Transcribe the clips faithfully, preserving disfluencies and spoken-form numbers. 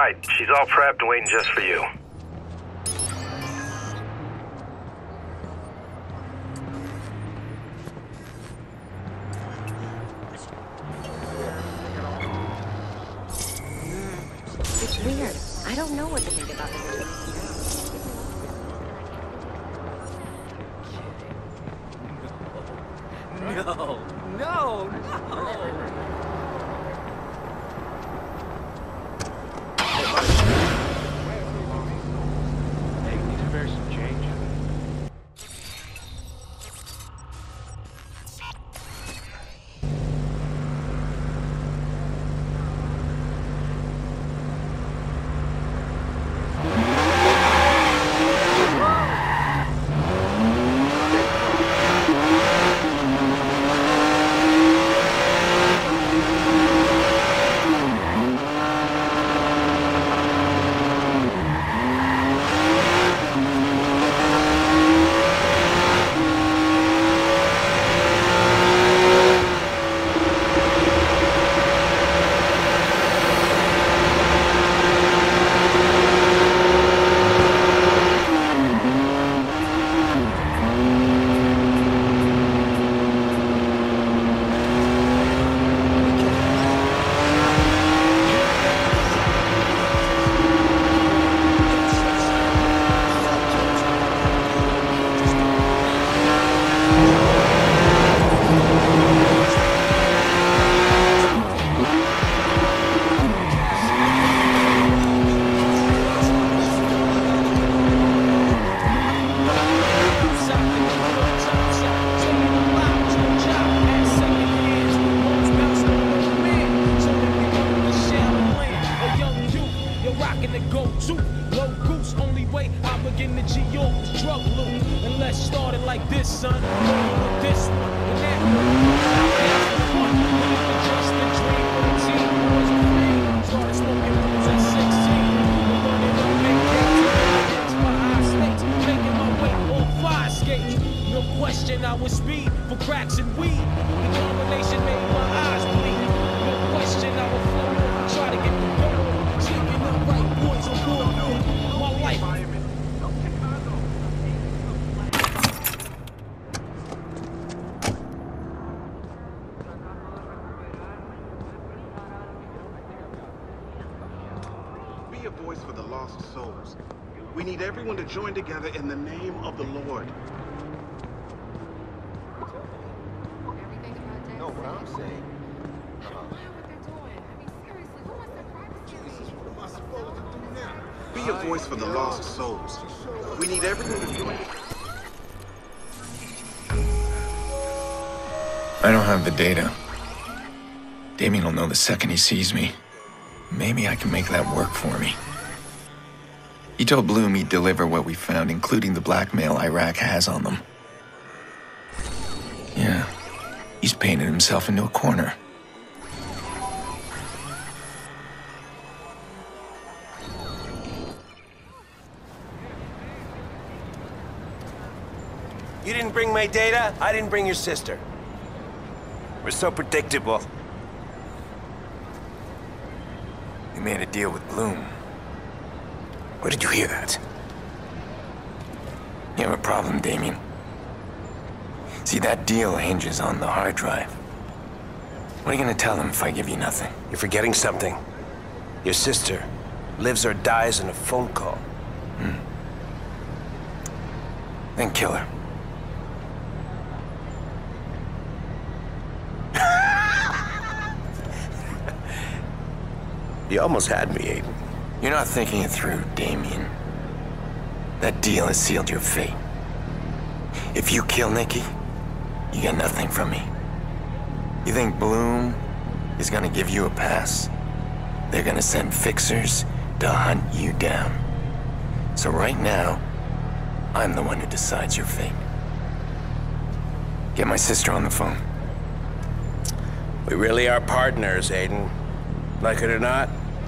right. She's all prepped and waiting just for you. It's weird. I don't know what to think about this. No, no, no! Hey, need to spare some change? Be a voice for the lost souls. We need everyone to join together in the name of the Lord. No, what I'm saying. Be a voice for the lost souls. We need everyone to join. I don't have the data. Damien will know the second he sees me. Maybe I can make that work for me. He told Bloom he'd deliver what we found, including the blackmail Iraq has on them. Yeah, he's painted himself into a corner. You didn't bring my data, I didn't bring your sister. We're so predictable. We made a deal with Bloom. Where did you hear that? You have a problem, Damien. See, that deal hinges on the hard drive. What are you gonna tell them if I give you nothing? You're forgetting something. Your sister lives or dies in a phone call. Hmm. Then kill her. You almost had me, Aiden. You're not thinking it through, Damien. That deal has sealed your fate. If you kill Nikki, you get nothing from me. You think Bloom is gonna give you a pass? They're gonna send fixers to hunt you down. So right now, I'm the one who decides your fate. Get my sister on the phone. We really are partners, Aiden. Like it or not.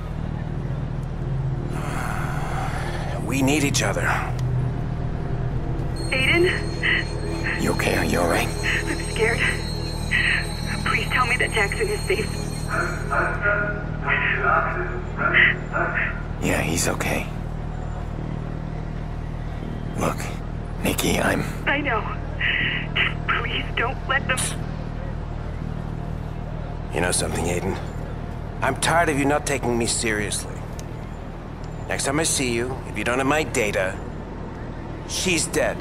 We need each other. Aiden? You okay? Are you alright? I'm scared. Please tell me that Jackson is safe. Yeah, he's okay. Look, Nikki, I'm... I know. Just please don't let them... You know something, Aiden? I'm tired of you not taking me seriously. Next time I see you, if you don't have my data, she's dead.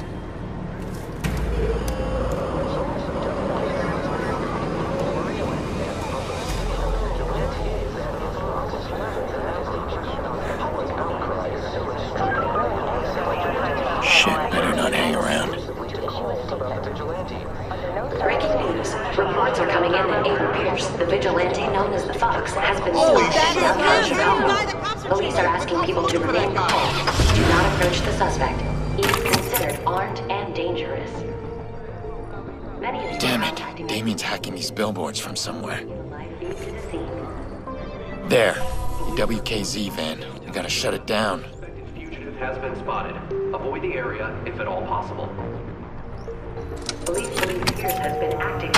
Shit, better not hang around. Breaking news. Reports are coming in that Aiden Pierce, the vigilante known as the Fox, has been Oh, spotted that is downtown him! Chicago. The guy the cops are Police are asking people to remain calm. Do not approach the suspect. He is considered armed and dangerous. Many of you Damn are it, contacting Damien's hacking these billboards from somewhere. live feed to the scene. There, the W K Z van. We gotta shut it down. Fugitive has been spotted. Avoid the area if at all possible. Police believe Pierce has been acting.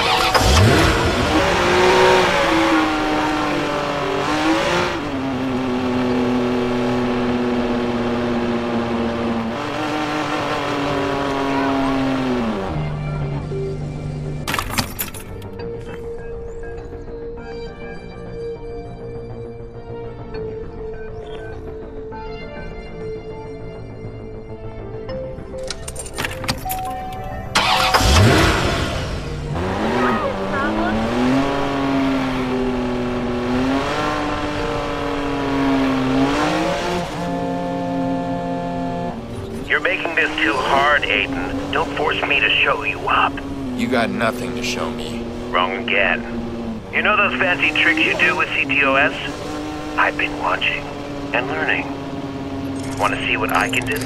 You're making this too hard, Aiden. Don't force me to show you up. You got nothing to show me. Wrong again. You know those fancy tricks you do with C T O S? I've been watching and learning. Want to see what I can do?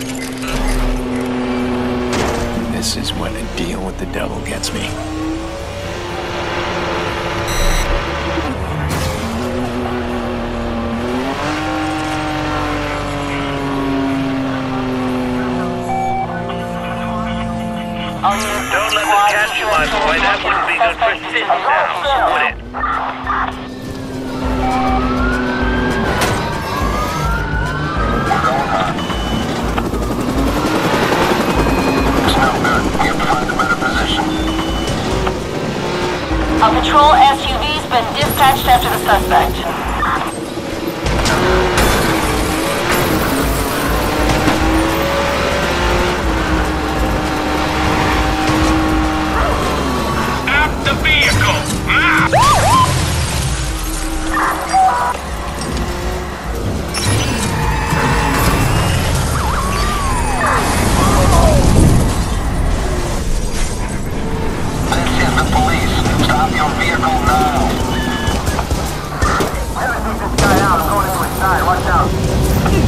This is when a deal with the devil gets me. Don't let them catch you, my boy. That wouldn't be good for Sid now, would it? A patrol S U V's been dispatched after the suspect. The vehicle! Now! This is the police. Stop your vehicle now. I'm gonna take this guy out. I'm going into his side. Watch out.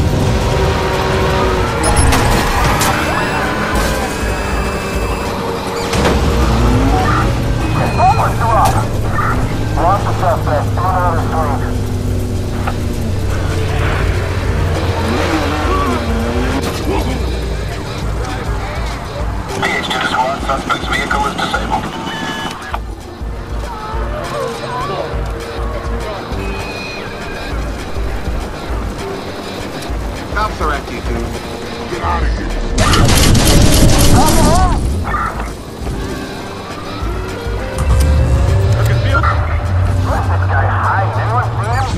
Almost two up. Lost the suspect. Two on the street. P H two to squad. Suspect's vehicle is disabled. Cops are after you, dude. Get out of here. Where's this guy hiding? Anyone see him?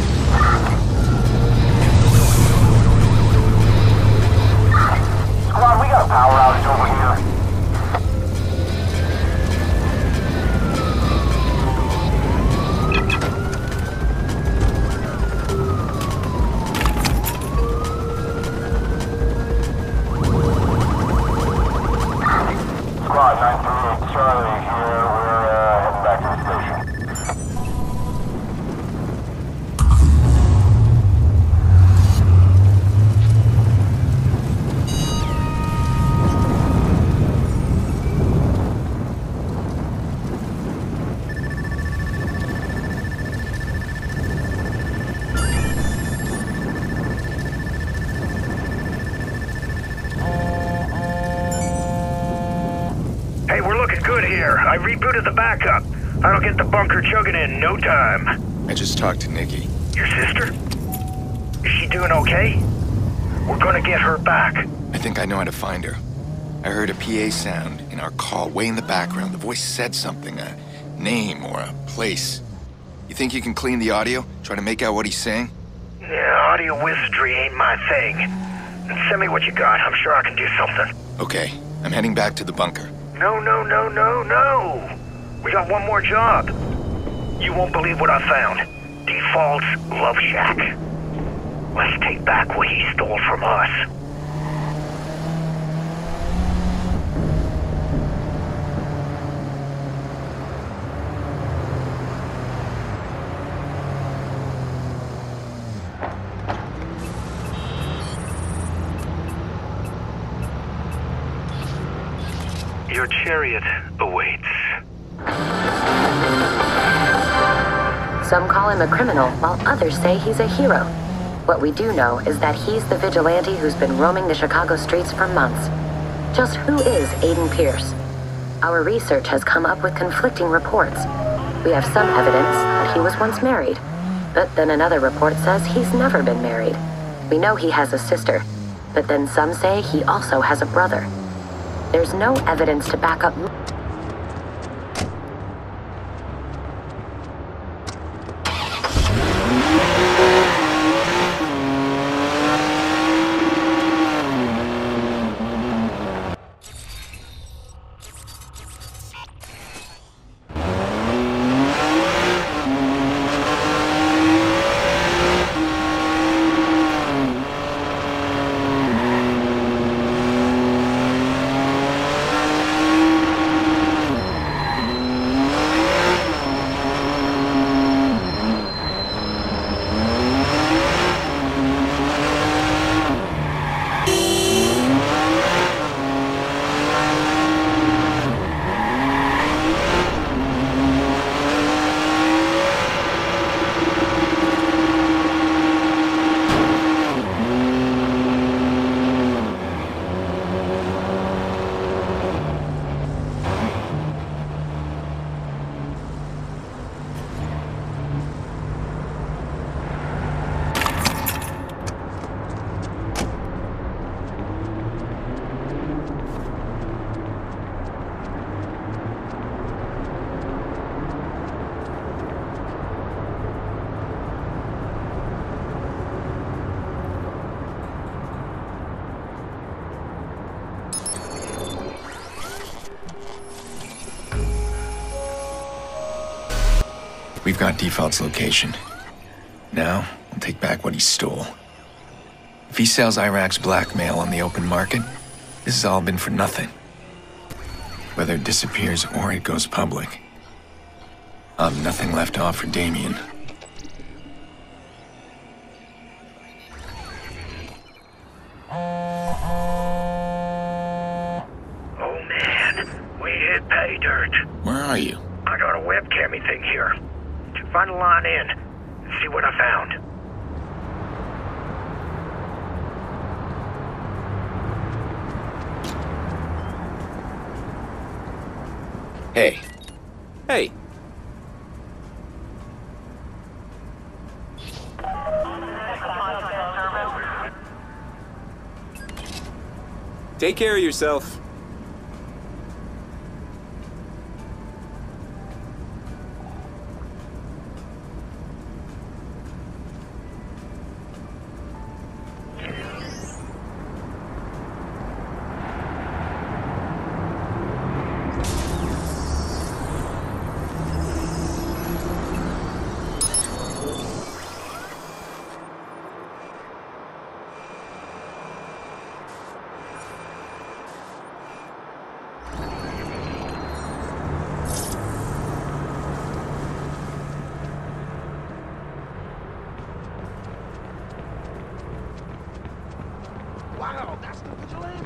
Squad, we got a power outage over here. Squad nine three eight Charlie here. We're uh, heading back to the station. Hey, we're looking good here. I rebooted the backup. I'll get the bunker chugging in no time. I just talked to Nikki. Your sister? Is she doing okay? We're gonna get her back. I think I know how to find her. I heard a P A sound in our call way in the background. The voice said something, a name or a place. You think you can clean the audio? Try to make out what he's saying? Yeah, audio wizardry ain't my thing. Send me what you got. I'm sure I can do something. Okay, I'm heading back to the bunker. No, no, no, no, no. We got one more job. You won't believe what I found. Default's Love Shack. Let's take back what he stole from us. Your chariot awaits. Some call him a criminal, while others say he's a hero. What we do know is that he's the vigilante who's been roaming the Chicago streets for months. Just who is Aiden Pierce? Our research has come up with conflicting reports. We have some evidence that he was once married, but then another report says he's never been married. We know he has a sister, but then some say he also has a brother. There's no evidence to back up. We've got Default's location. Now, we'll take back what he stole. If he sells Iraq's blackmail on the open market, this has all been for nothing. Whether it disappears or it goes public, I'll have nothing left to offer Damien. Oh man, we hit pay dirt. Where are you? I got a webcammy thing here. Find a line in and see what I found. Hey. Hey. Take care of yourself. Wow, that's the vigilante.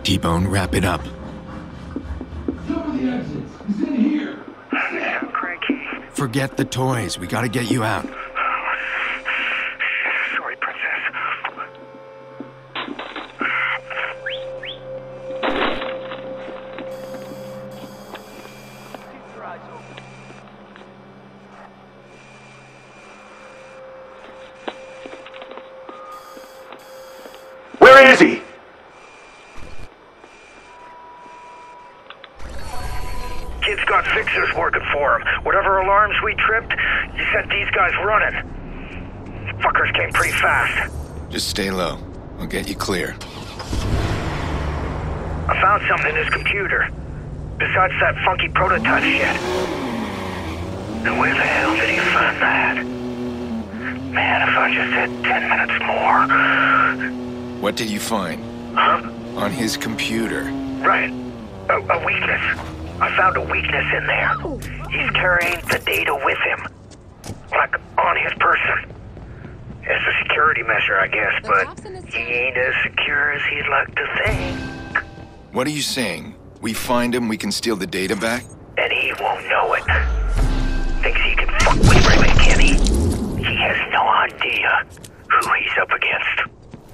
T-Bone, wrap it up. Some of the exits. He's in here. I'm cranky. Forget the toys. We gotta get you out. Sorry, Princess. Keep your eyes open. Where is he? Kid's got fixers working for him. Whatever alarms we tripped, you sent these guys running. Fuckers came pretty fast. Just stay low. I'll get you clear. I found something in his computer. Besides that funky prototype shit. And where the hell did he find that? Man, if I just had ten minutes more. What did you find? Huh? On his computer. Right. A, a weakness. I found a weakness in there. He's carrying the data with him. Like, on his person. It's a security measure, I guess, but he ain't as secure as he'd like to think. What are you saying? We find him, we can steal the data back? And he won't know it. Thinks he can fuck with Raymond Kenny. He has no idea who he's up against.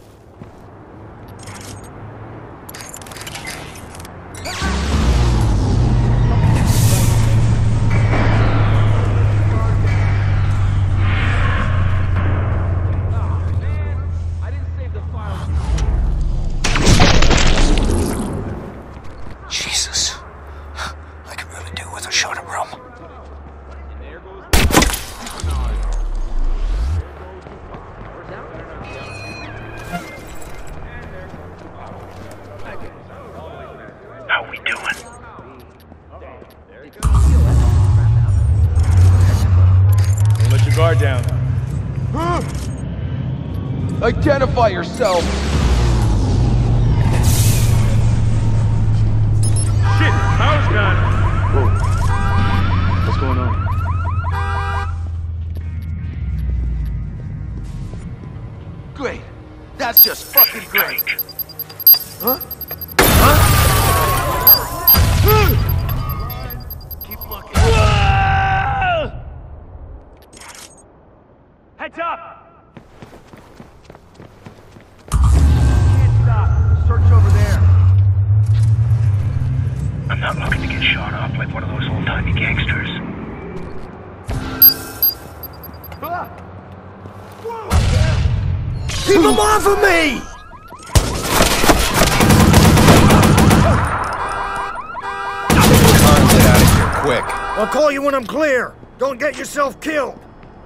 Jesus. I could really do with a shot of rum. How we doing? Don't let your guard down. Identify yourself! Shit! Power's gone! Whoa. What's going on? Great. That's just fucking great. Huh? Keep looking. Heads up! Can't stop. Search over there. I'm not looking to get shot up like one of those old-timey gangsters. Keep him off of me! Con, get out of here, quick. I'll call you when I'm clear. Don't get yourself killed.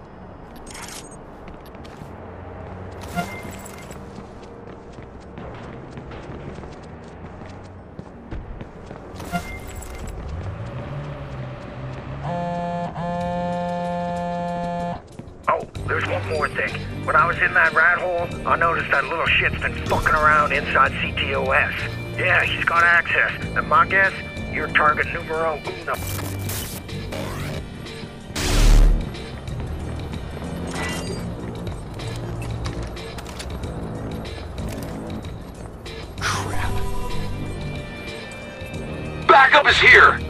Oh, there's one more thing. When I was in that rat hole, I noticed that little shit's been fucking around inside C T O S. Yeah, he's got access. And my guess, you're target numero uno. Backup is here!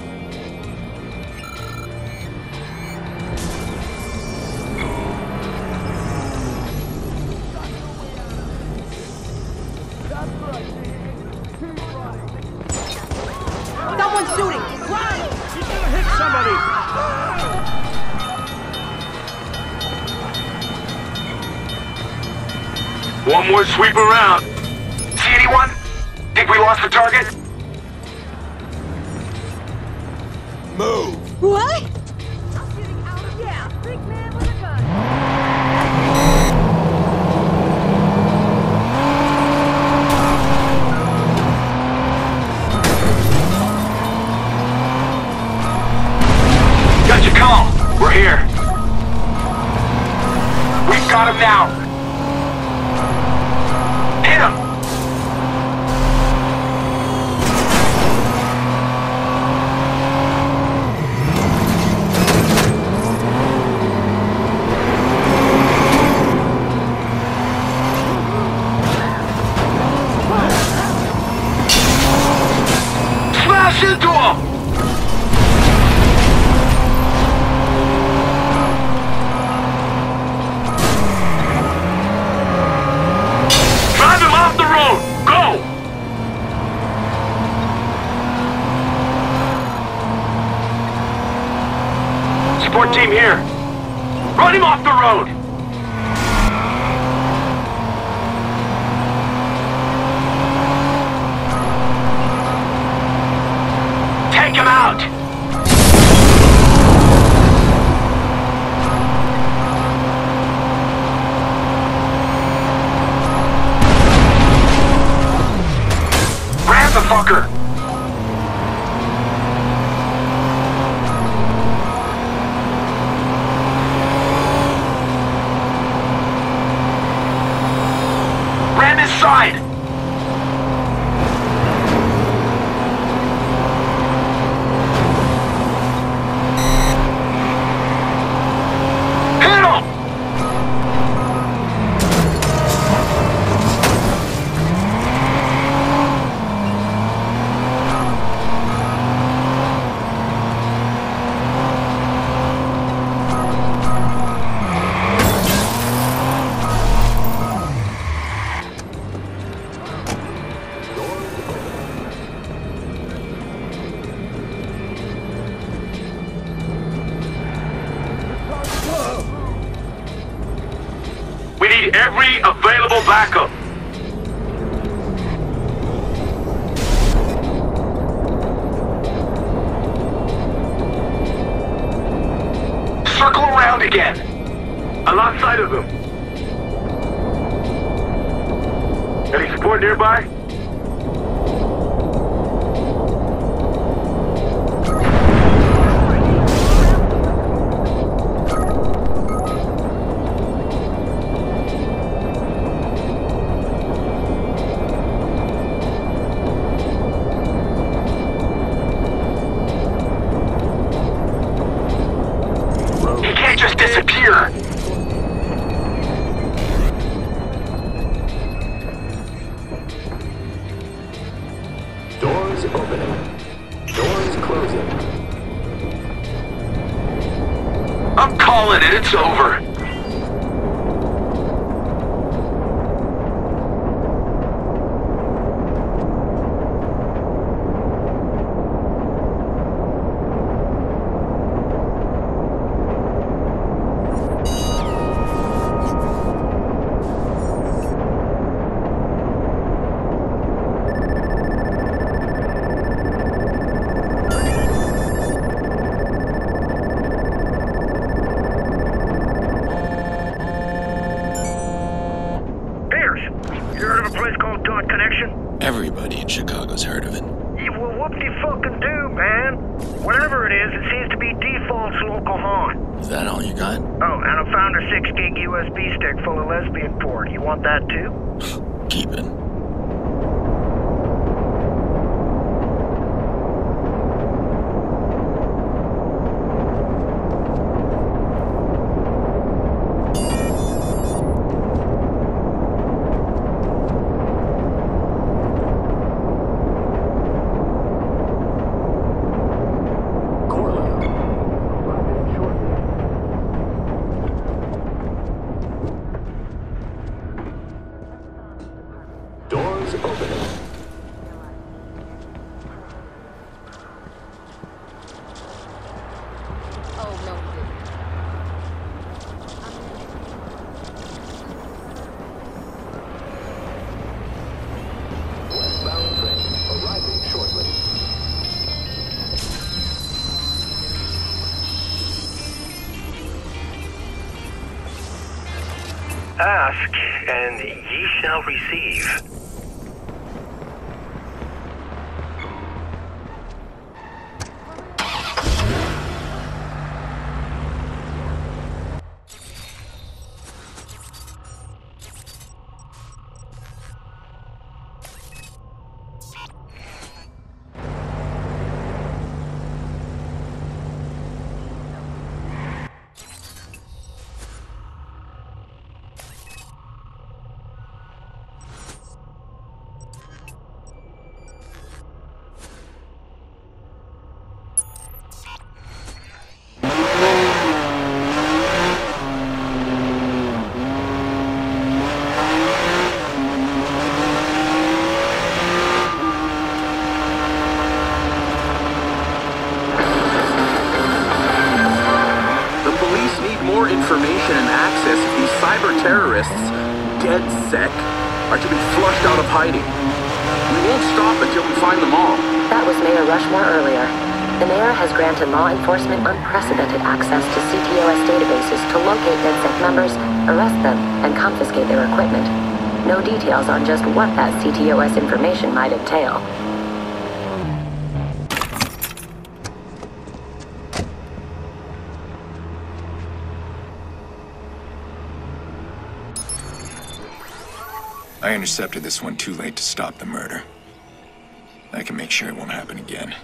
Someone's shooting! Run! He's gonna hit somebody! One more sweep around. See anyone? Think we lost the target? Move! What? I'm getting out of yeah, big man with a gun. Got your call. We're here. We've got him now. Hit him! transport team here. Run him off the road. Take him out. Ram the fucker. Ram his side. We need every available backup. Circle around again. Alongside of them. Any support nearby? Just disappear. Doors opening. Doors closing. I'm calling it. It's over. Everybody in Chicago's heard of it. Yeah, well, whoop-de-fucking-do, man. Whatever it is, it seems to be default's local haunt. Is that all you got? Oh, and I found a six gig U S B stick full of lesbian porn. You want that too? Keep it. Doors opening. Oh, no, he didn't. Westbound train arriving shortly. Ask, and ye shall receive. information and access if these cyber terrorists, DedSec, are to be flushed out of hiding. We won't stop until we find them all. That was Mayor Rushmore earlier. The mayor has granted law enforcement unprecedented access to C T O S databases to locate DedSec members, arrest them, and confiscate their equipment. No details on just what that C T O S information might entail. I intercepted this one too late to stop the murder. I can make sure it won't happen again.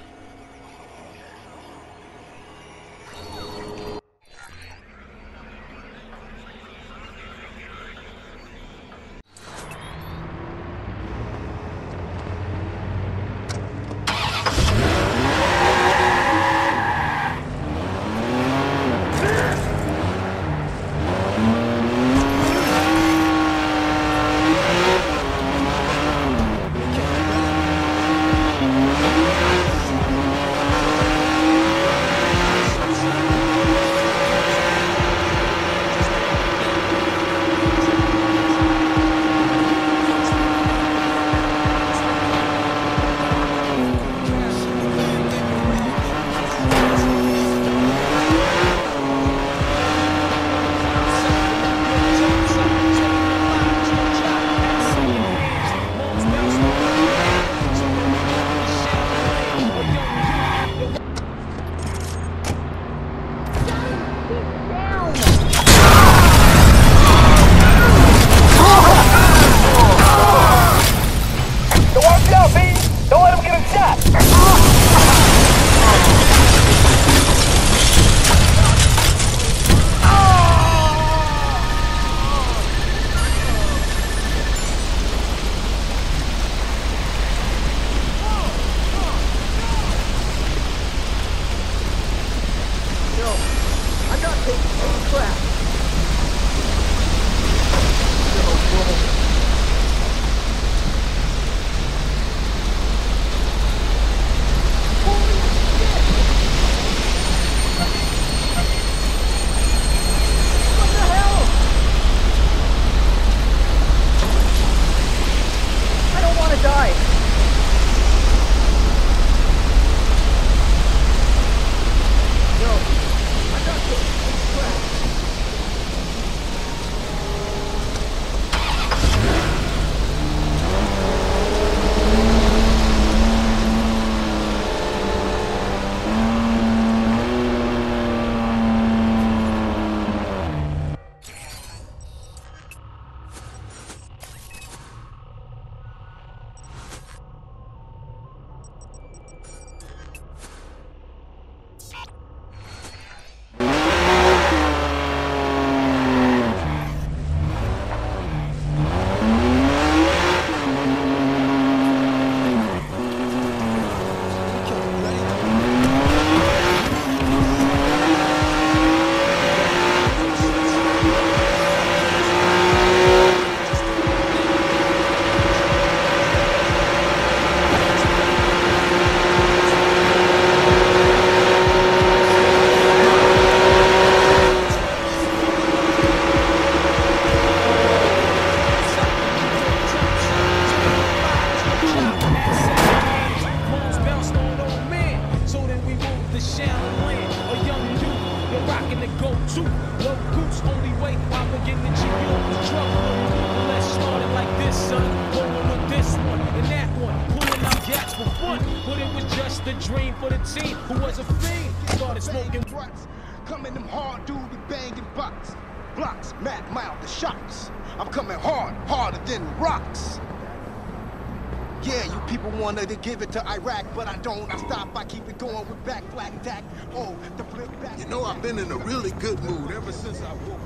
To give it to Iraq, but I don't. I stop, I keep it going with back, flag, attack. Oh, the flip back. You know, I've been in a really good mood ever since I woke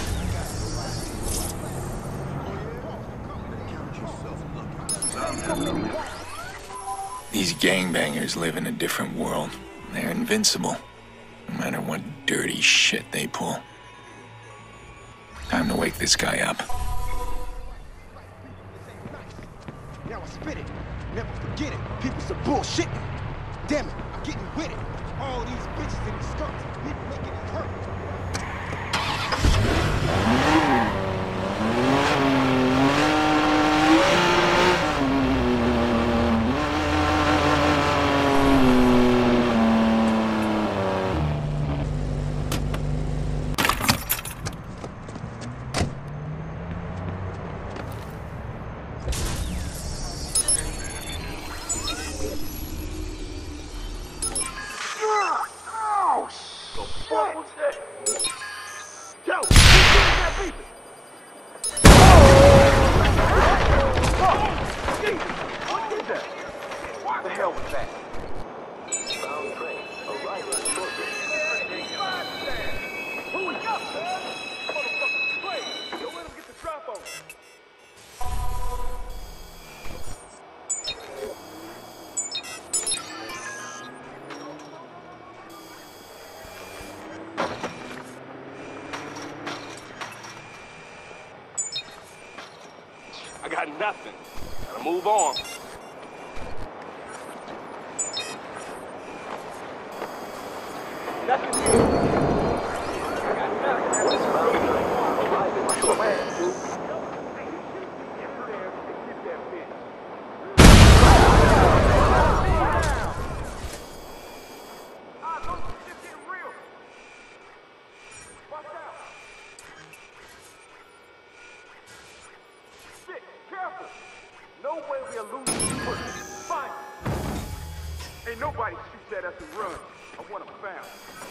up. These gangbangers live in a different world. They're invincible, no matter what dirty shit they pull. Time to wake this guy up. Now I spit it. Never forget it. People some bullshit. Damn it, I'm getting with it. All these bitches and these skirts, people making it hurt. got nothing. Gotta move on. Nothing here. I got nothing. What is wrong? Come on, dude. No way we are losing. Fine. Ain't nobody shoots at us and run. I want them found.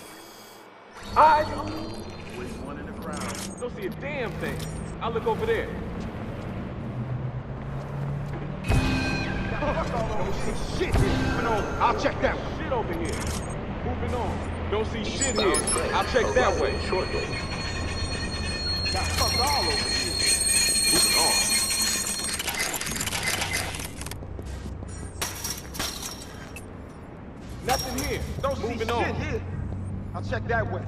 I always one in the crowd. Don't see a damn thing. I'll look over there. Don't see shit here. Moving on. I'll check that one. Shit over here. Moving on. Don't see shit here. I'll check that way. Shortly. Got fuck all over here. Moving on. Nothing here. Don't see shit on. Here. I'll check that way.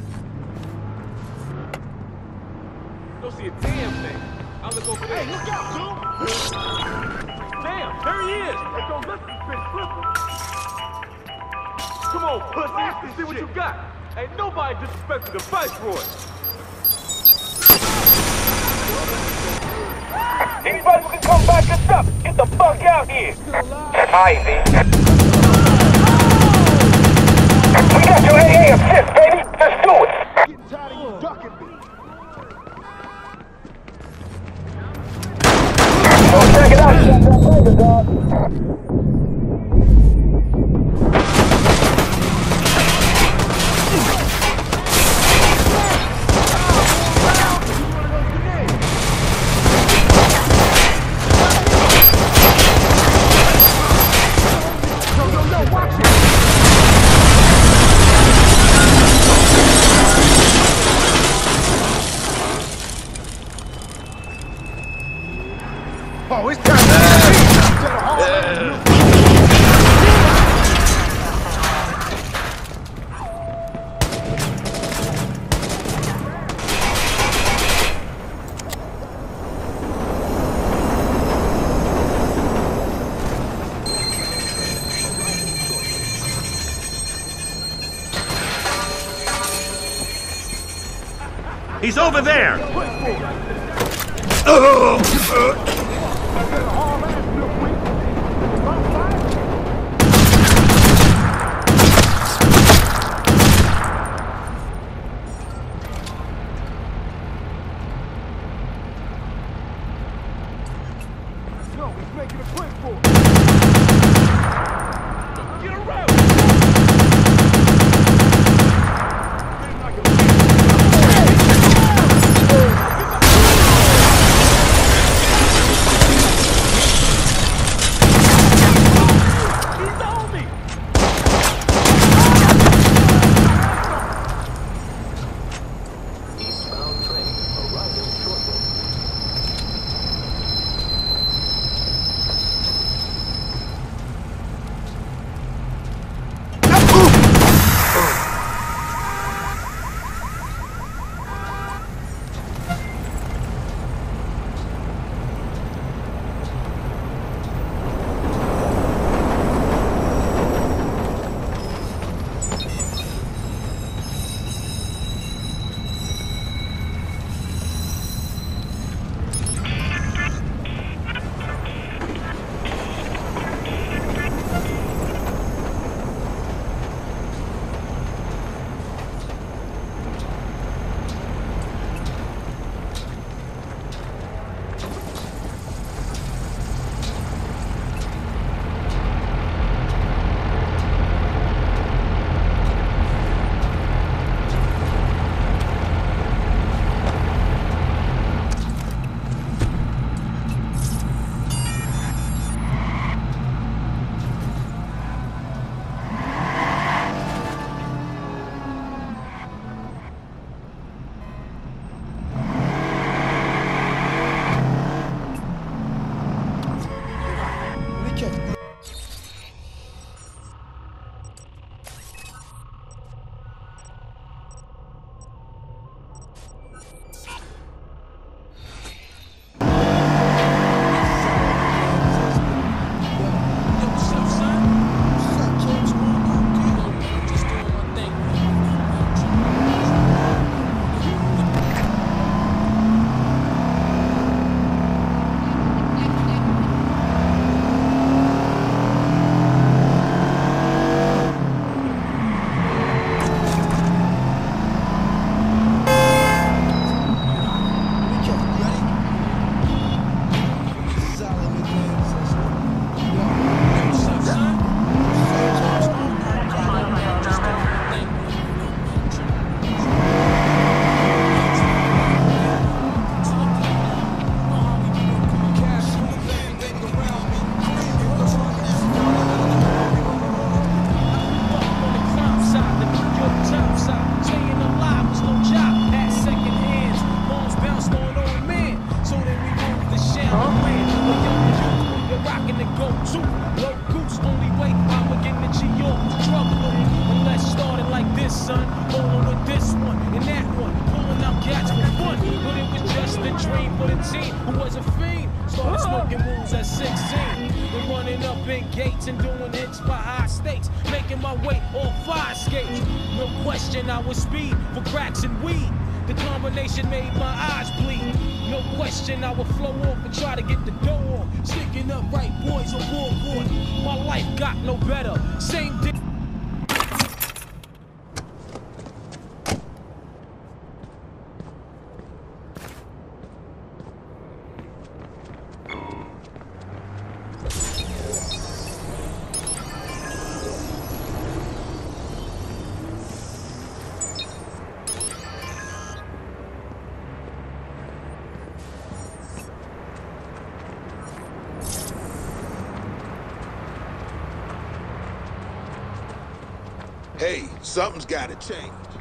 Don't see a damn thing. I'll look over there. Hey, look out, dude! Damn, there he is! Hey, don't let this bitch flip him. Come on, pussy. See what you got. Ain't nobody disrespecting the Viceroy. Anybody who can come back us up, get the fuck out here! Ivy. We got your A A assist, baby! Let's do it! Getting tired of you ducking me. Go check it out, check that later, dog. Oh, it's time to He's over there! No, he's making a quick for it. Get around! with a team who was a fiend. Started smoking rules at sixteen. Been running up in gates and doing hits by high stakes. Making my way on fire skates. No question I was speed for cracks and weed. The combination made my eyes bleed. No question I would flow off and try to get the dough on. Sticking up right boys on board. My life got no better. Same day. Hey, something's gotta change.